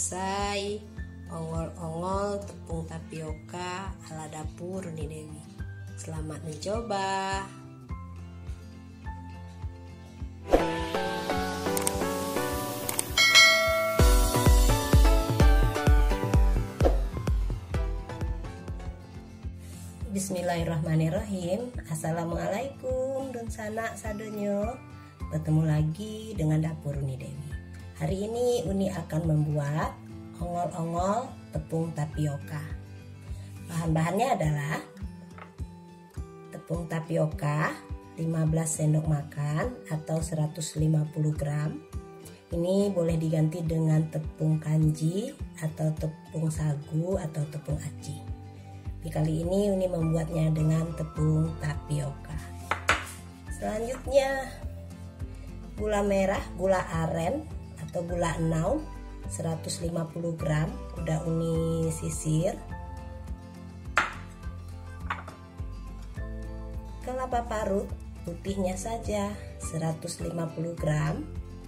selesai ongol-ongol tepung tapioka ala dapur Uni Dewi. Selamat mencoba. Bismillahirrahmanirrahim. Assalamualaikum dan sanak sadonyo. Bertemu lagi dengan dapur Uni Dewi. Hari ini Uni akan membuat ongol-ongol tepung tapioka. Bahan-bahannya adalah tepung tapioka 15 sendok makan atau 150 gram. Ini boleh diganti dengan tepung kanji atau tepung sagu atau tepung aci. Tapi kali ini Uni membuatnya dengan tepung tapioka. Selanjutnya gula merah, gula aren atau gula enau 150 gram udah Uni sisir. Kelapa parut putihnya saja 150 gram.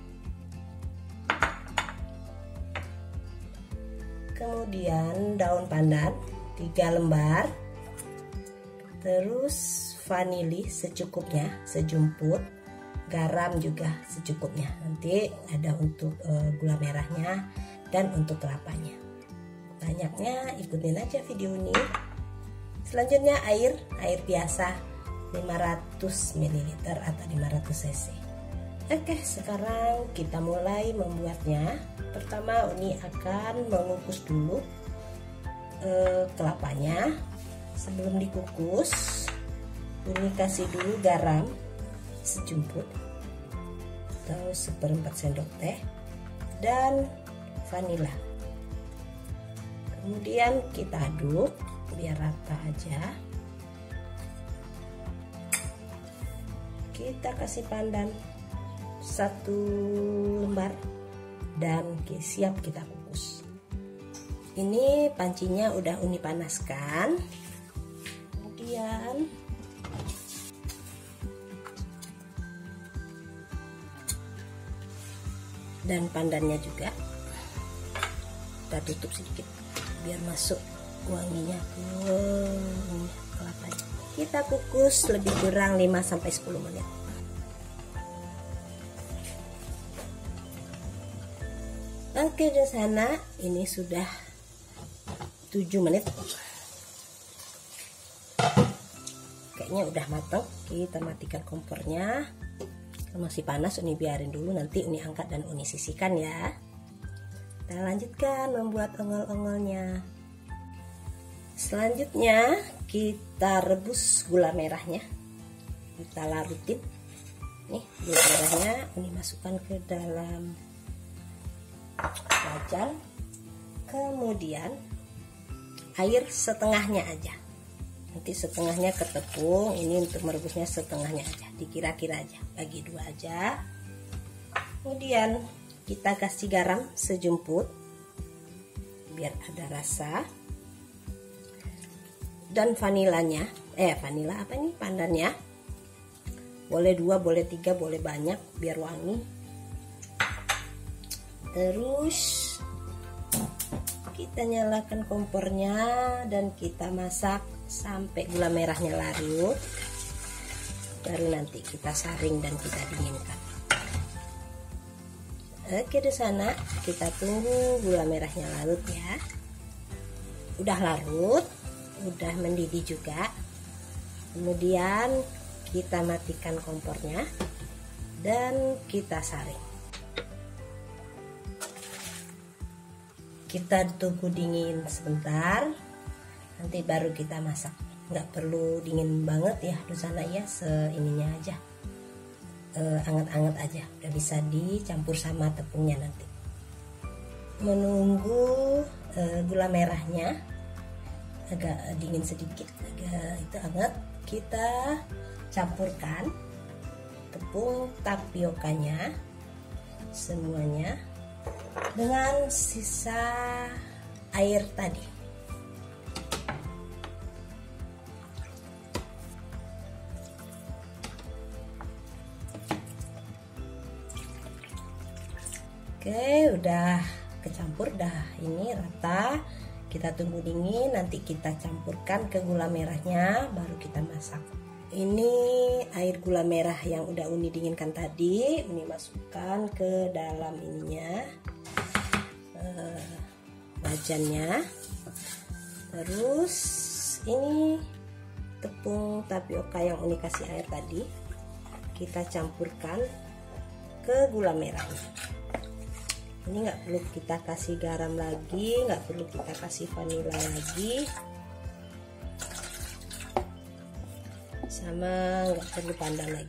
Kemudian daun pandan 3 lembar. Terus vanili secukupnya, sejumput. Garam juga secukupnya. Nanti ada untuk gula merahnya dan untuk kelapanya. Banyaknya ikutin aja video ini. Selanjutnya air biasa 500 ml atau 500 cc. Oke, sekarang kita mulai membuatnya. Pertama Uni akan mengukus dulu kelapanya. Sebelum dikukus Uni kasih dulu garam sejumput atau 1/4 sendok teh dan vanila. Kemudian kita aduk biar rata aja. Kita kasih pandan 1 lembar dan siap kita kukus. Ini pancinya udah Uni panaskan. Kemudian dan pandannya juga kita tutup sedikit biar masuk wanginya ke kelapanya. Kita kukus lebih kurang 5-10 menit. Oke, di sana ini sudah 7 menit. Kayaknya udah matang. Kita matikan kompornya. Masih panas, Uni biarin dulu, nanti Uni angkat dan Uni sisihkan ya. Kita lanjutkan membuat ongol-ongolnya. Selanjutnya kita rebus gula merahnya. Kita larutin. Nih gula merahnya Uni masukkan ke dalam wajan. Kemudian air setengahnya aja. Nanti setengahnya ke tepung, ini untuk merebusnya setengahnya aja, dikira-kira aja, bagi 2 aja. Kemudian kita kasih garam sejumput biar ada rasa. Dan vanilanya, vanila apa nih, pandannya. Boleh 2, boleh 3, boleh banyak biar wangi. Terus kita nyalakan kompornya dan kita masak sampai gula merahnya larut. Baru nanti kita saring dan kita dinginkan. Oke, di sana kita tunggu gula merahnya larut ya. Udah larut, udah mendidih juga. Kemudian kita matikan kompornya dan kita saring. Kita tunggu dingin sebentar, nanti baru kita masak. Nggak perlu dingin banget ya di sana ya, seininya aja, anget-anget aja, udah bisa dicampur sama tepungnya nanti. Menunggu gula merahnya agak dingin sedikit, agak itu hangat, kita campurkan tepung tapiokanya semuanya dengan sisa air tadi. Oke, udah kecampur, dah ini rata. Kita tunggu dingin, nanti kita campurkan ke gula merahnya, baru kita masak. Ini air gula merah yang udah Uni dinginkan tadi, Uni masukkan ke dalam ininya, wajannya. Terus ini tepung tapioka yang Uni kasih air tadi, kita campurkan ke gula merahnya. Ini nggak perlu kita kasih garam lagi, nggak perlu kita kasih vanila lagi, sama nggak perlu pandan lagi.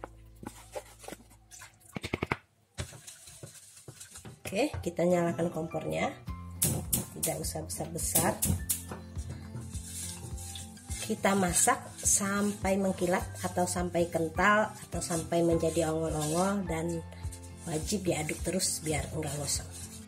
Oke, kita nyalakan kompornya, tidak usah besar-besar. Kita masak sampai mengkilat atau sampai kental atau sampai menjadi ongol-ongol, dan wajib diaduk terus biar enggak gosong.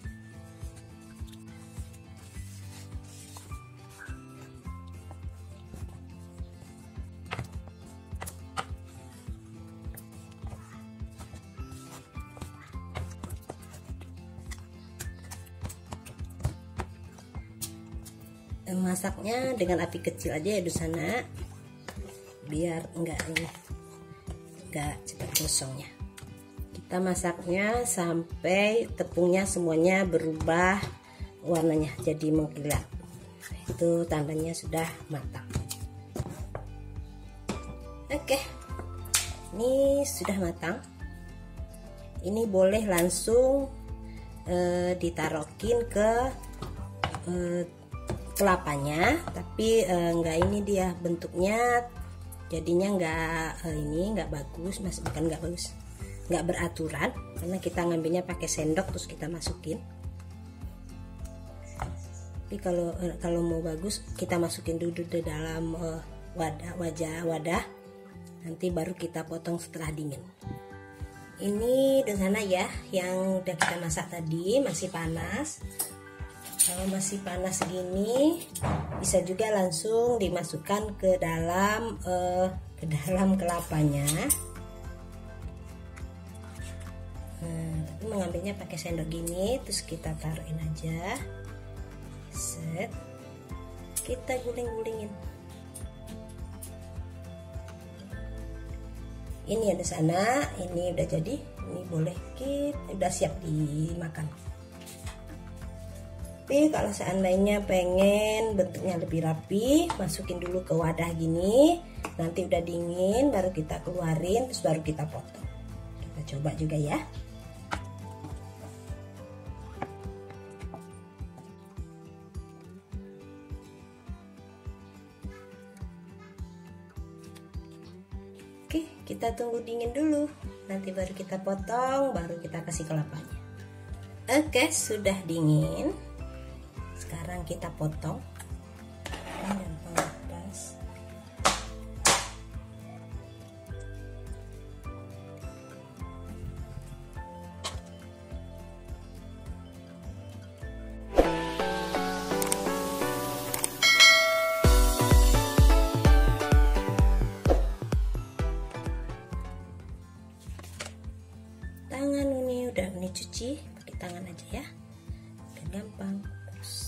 Masaknya dengan api kecil aja ya di sana, biar enggak cepat gosongnya. Kita masaknya sampai tepungnya semuanya berubah warnanya jadi mengkilat. Itu tandanya sudah matang. Oke, ini sudah matang. Ini boleh langsung ditaruhin ke kelapanya, tapi enggak, ini dia bentuknya jadinya enggak bagus, mas, bukan enggak bagus, nggak beraturan, karena kita ngambilnya pakai sendok terus kita masukin. Tapi kalau mau bagus kita masukin dulu di dalam wadah, nanti baru kita potong setelah dingin. Ini di sana ya yang udah kita masak tadi masih panas. Kalau masih panas segini bisa juga langsung dimasukkan ke dalam kelapanya. Tapi mengambilnya pakai sendok gini, terus kita taruhin aja, set, kita guling-gulingin. Ini ada sana, ini udah jadi, ini boleh kita udah siap dimakan. Tapi kalau seandainya pengen bentuknya lebih rapi, masukin dulu ke wadah gini, nanti udah dingin baru kita keluarin, terus baru kita potong. Kita coba juga ya. Oke, kita tunggu dingin dulu, nanti baru kita potong, baru kita kasih kelapanya. Oke, sudah dingin. Sekarang kita potong. Gampang lepas. Tangan ini udah cuci, pakai tangan aja ya, biar gampang. Terus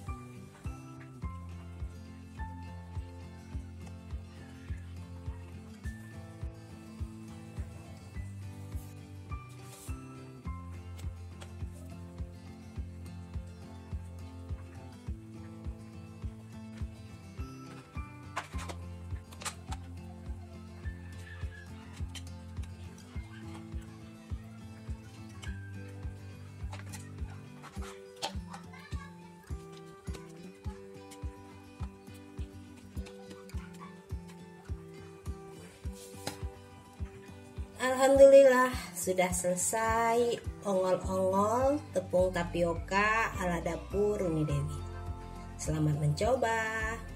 alhamdulillah sudah selesai ongol-ongol tepung tapioka ala dapur Uni Dewi. Selamat mencoba.